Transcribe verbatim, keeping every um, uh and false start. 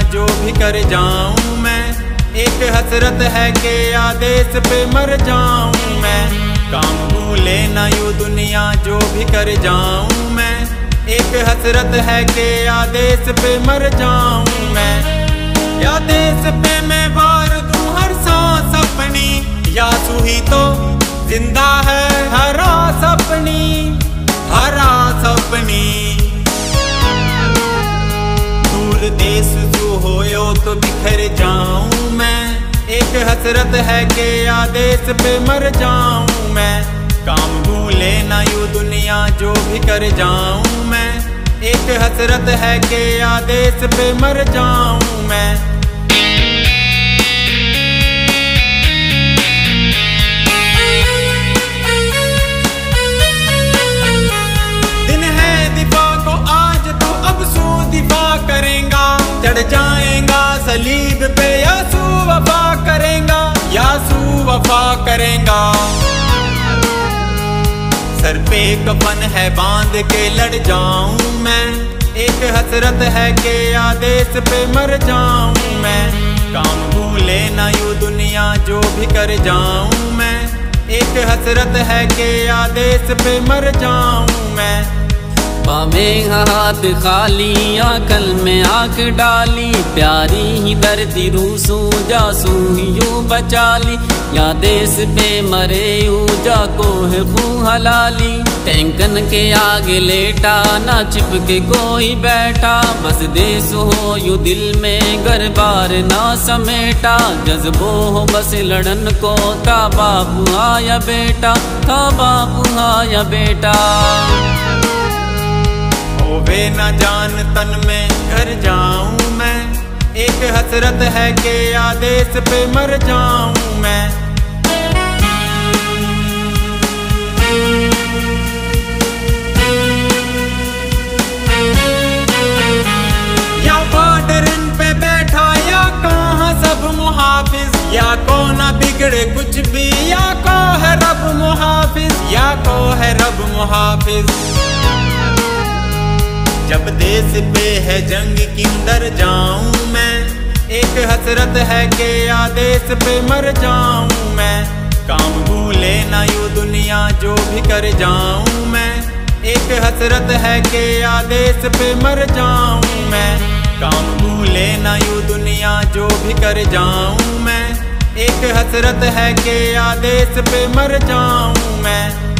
जो भी कर जाऊं मैं। एक हसरत है कि आदेश पे मर जाऊं मैं। काम भूले ना यूं दुनिया जो भी कर जाऊं मैं। एक हसरत है कि आदेश पे मर जाऊं मैं। आदेश पे मैं वार दूं हर सांस अपनी, या सूही तो जिंदा है हरा सपनी, हरा सपनी। दूर देश जो होयो तो बिखर जाऊं मैं। एक हसरत है कि आदेश पे मर जाऊं मैं। काम भूले ना यूं दुनिया जो भी कर जाऊं मैं। एक हसरत है कि आदेश पे मर जाऊं मैं। दिन है दिफा को आज तो अब सू दिफा करेगा। चढ़ जाएगा सलीब पे यासू वफा करेगा, यासू वफा करेगा। सर पे कफन है बांध के लड़ जाऊं मैं। एक हसरत है कि आदेश पे मर जाऊं मैं। काम भूले ना यूं दुनिया जो भी कर जाऊं मैं। एक हसरत है कि आदेश पे मर जाऊं मैं। पावें हाथ खाली आकल में आंख डाली, प्यारी ही दर्दी रूसू जासू यूं बचा ली। या देश पे मरे यूं जाको है खू हलाली। टैंकन के आगे लेटा ना चिपके कोई बैठा, बस देश हो यूं दिल में घर बार ना समेटा। जज्बो हो बस लड़न को, था बापू हा या बेटा, था बापू हा या बेटा। होवे न जान तन में घर जाऊं मैं। एक हसरत है कि आदेश पे मर जाऊं मैं। या बॉर्डरन पे बैठा या कहाँ सब मुहाफिज, या को ना बिगड़े कुछ भी, या को है रब मुहाफिज, या को है रब मुहाफिज। जब देश पे है जंग क्यों डर जाऊं मैं। एक हसरत है कि आदेश पे मर जाऊं मैं। काम भूले ना यूं दुनिया जो भी कर जाऊं मैं। एक हसरत है कि आदेश पे मर जाऊं मैं। काम भूले ना यूं दुनिया जो भी कर जाऊं मैं। एक हसरत है कि आदेश पे मर जाऊं मैं।